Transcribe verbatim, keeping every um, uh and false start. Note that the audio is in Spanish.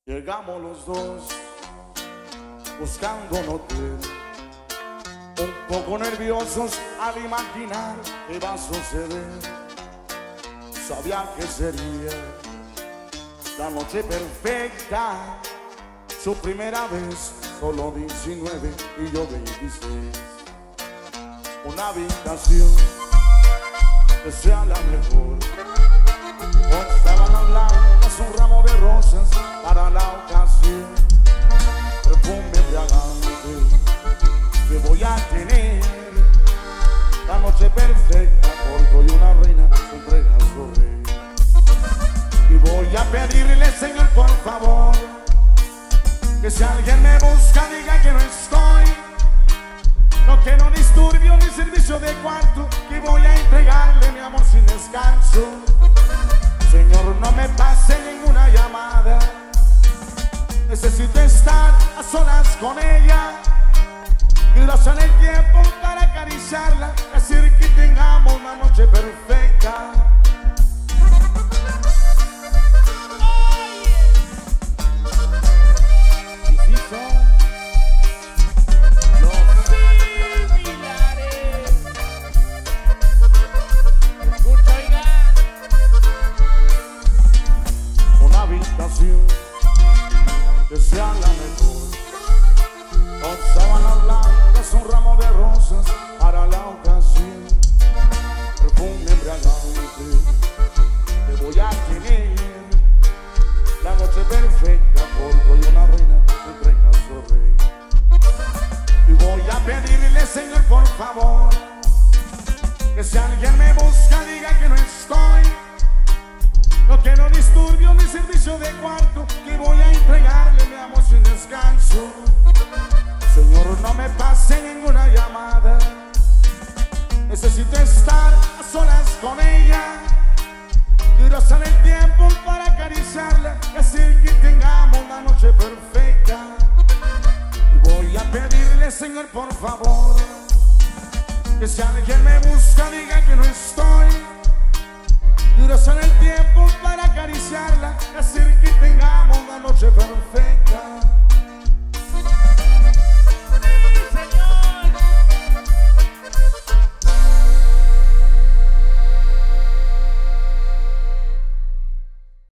Llegamos los dos buscando un hotel, un poco nerviosos al imaginar qué va a suceder. Sabía que sería la noche perfecta, su primera vez, solo diecinueve y yo veintiséis. Una habitación que sea la mejor, con sábanas blancas, un ramo de rosas para la ocasión, perfume embriagante que voy a tener, la noche perfecta, porque hoy una reina se entrega a su rey. Y voy a pedirle, Señor, por favor, que si alguien me busca diga que no estoy. No quiero disturbio ni servicio de cuarto, que voy a entregarle mi amor sin descanso. Señor, no me pase ninguna llamada, necesito estar a solas con ella. Quiero hacer el tiempo para acariciarla, hacer que tengamos una noche perfecta. Que sea la mejor, con sábanas blancas, un ramo de rosas para la ocasión, perfume embriagante que voy a tener, la noche perfecta, porque hoy una reina se entrega a su rey. Y voy a pedirle, Señor, por favor, que si alguien me busca diga que no estoy. No quiero disturbio ni servicio de cuarto, que voy a entregarle mi amor sin descanso. Señor, no me pase ninguna llamada, necesito estar a solas con ella. Quiero hacer el tiempo para acariciarla y hacer que tengamos una noche perfecta. Y voy a pedirle, Señor, por favor, que si alguien me busca diga que no estoy. Quiero hacer el tiempo para acariciarla y hacer que tengamos una noche perfecta.